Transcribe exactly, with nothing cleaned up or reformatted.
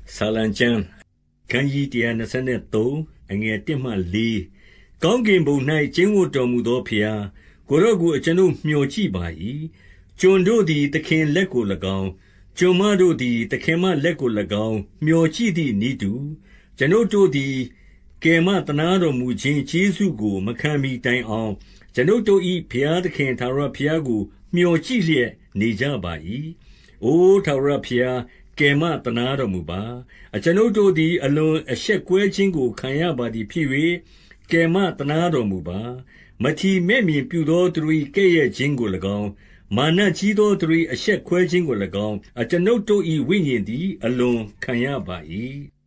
ဆာလံကျမ်းခန်းကြီးတစ်ရာနှစ်ဆယ်သုံးအငယ်တစ်မှလေးကောင်းကင်ဘုံ၌ကျင်းဝတ်တော်မူသောဖျားကိုရော့ကိုအကျွန်ုပ်မျှော်ကြည့်ပါ၏ကျွန်တို့သည်သခင်လက်ကို၎င်းကျွန်မတို့သည်သခင်မလက်ကို၎င်းမျှော်ကြည့်သည့်ဤသူကျွန်ုပ်တို့သည်ကယ်မတနာတော်မူခြင်းကျေးဇူးကိုမခံမီတိုင်အောင်ကျွန်ုပ်တို့၏ဘုရားသခင်ထာဝရဘုရားကိုမျှော်ကြည့်လျက်နေကြပါ၏အိုထာဝရဘုရားကယ်မတနာတော်မူပါအကျွန်ုပ်တို့သည်အလွန်အရှက်ကွဲခြင်းကိုခံရပါသည်ဖြစ်၍ကယ်မတနာတော်မူပါမထီမဲ့မြင်ပြုသောသူ၏ကဲ့ရဲ့ခြင်းကို၎င်းမာနကြီးသောသူ၏အရှက်ခွဲခြင်းကို၎င်းအကျွန်ုပ်တို့၏ဝိညာဉ်သည်အလွန်ခံရပါ၏